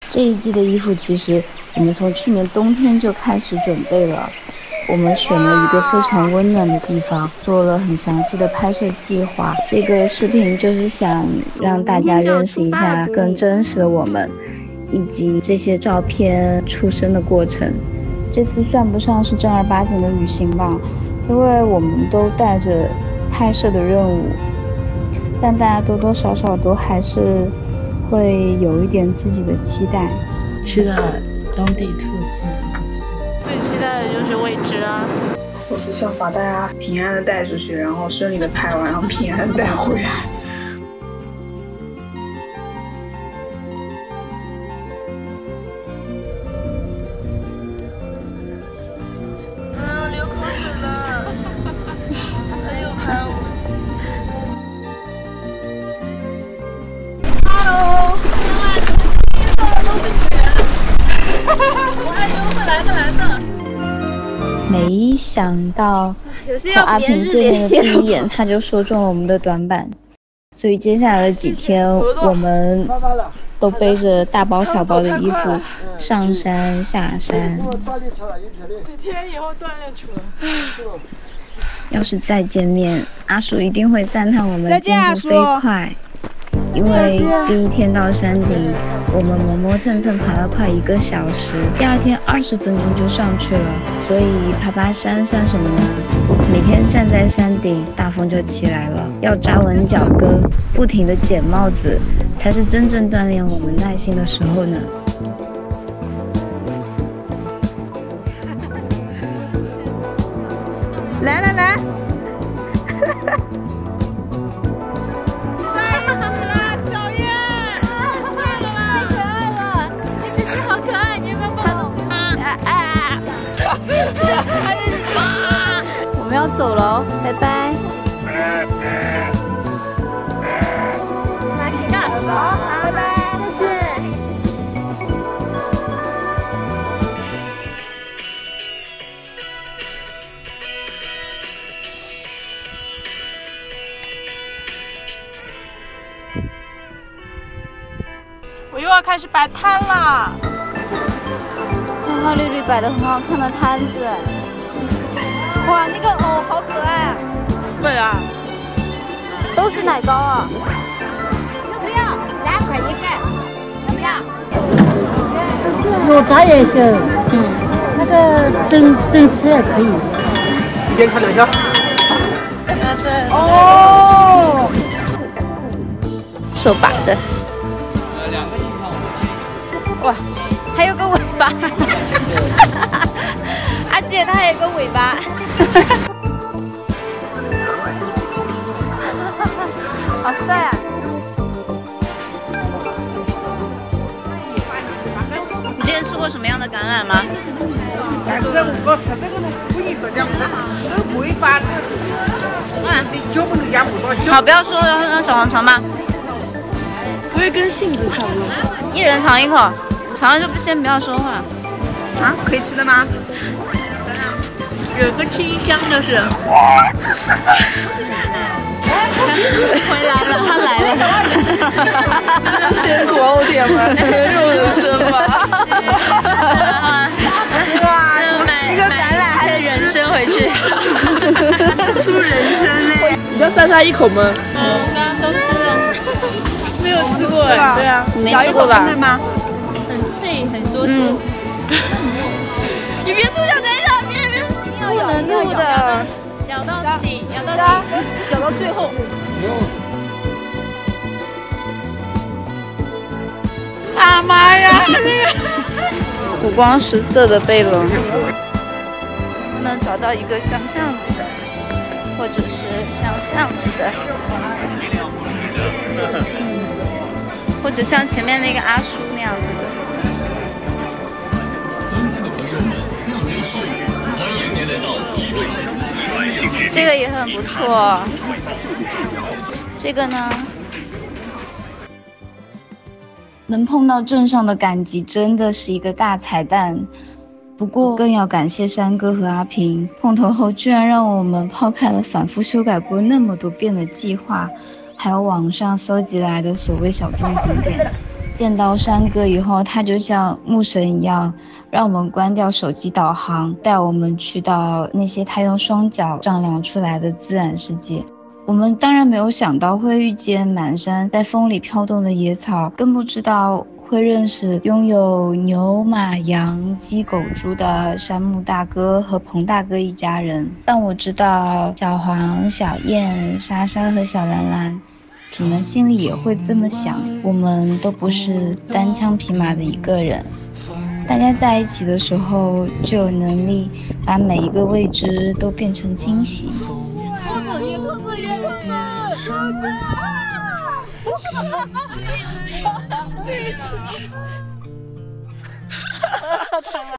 这一季的衣服其实我们从去年冬天就开始准备了。我们选了一个非常温暖的地方，做了很详细的拍摄计划。这个视频就是想让大家认识一下更真实的我们，以及这些照片出生的过程。这次算不上是正儿八经的旅行吧，因为我们都带着拍摄的任务，但大家多多少少都还是会有一点自己的期待。 期待当地特质。 最期待的就是未知啊！ 我只想把大家平安的带出去，然后顺利的拍完，然后平安的带回来。 流口水了，还有拍我。Hello， 我还以为来的。 没想到和阿平见面的第一眼，他就说中了我们的短板，所以接下来的几天，我们都背着大包小包的衣服上山下山。 几天以后锻炼出来。 要是再见面，阿叔一定会赞叹我们进步飞快。因为第一天到山顶，我们磨磨蹭蹭爬了快1个小时，第二天20分钟就上去了，所以爬山算什么呢？每天站在山顶，大风就起来了，要扎稳脚跟，不停地捡帽子，才是真正锻炼我们耐心的时候呢。 来！ 我们要走了哦，拜拜。 好，拜拜，再见。我又要开始摆摊啦！ 花花绿绿摆的很好看的摊子。哇，那个藕好可爱啊！ 对啊， 都是奶糕啊！ 要不要？2块1个，要不要？ 肉炸也行，那个蒸吃也可以。 一边看2下。 哦， 手把着。 哇，还有个尾巴。阿姐，她还有个尾巴。好帅啊！ 你之前吃过什么样的橄榄吗？ 好，不要说，让小黄尝吧。 不会跟杏子差不多。 一人尝1口，尝了就先不要说话。 啊，可以吃的吗？ 有个清香的是。 回来了，他来了。 先苦后甜吗？肉人参吧。哇，一个橄榄还带人参回去。 吃出人参呢。你要塞他1口吗？ 我刚刚都吃了。 没有吃过哎。 对啊， 你没吃过吧？ 很脆，很多汁。 你别出脚，等一下，别，不能吐的。 咬到底，咬到底， 咬到最后。 啊妈呀！ 五光十色的背篓，能找到一个像这样子的，或者是像这样子的，或者像前面那个阿叔那样子的。这个也很不错。这个呢？能碰到镇上的赶集真的是一个大彩蛋，不过更要感谢山哥和阿平，碰头后居然让我们抛开了反复修改过那么多遍的计划，还有网上搜集来的所谓小众景点， 见到山哥以后，他就像牧神一样，让我们关掉手机导航，带我们去到那些他用双脚丈量出来的自然世界。我们当然没有想到会遇见满山在风里飘动的野草，更不知道会认识拥有牛马羊鸡狗猪的山木大哥和彭大哥一家人。但我知道小黄、小燕、莎莎和小兰兰，你们心里也会这么想，我们都不是单枪匹马的一个人，大家在一起的时候就有能力把每一个未知都变成惊喜。 这一次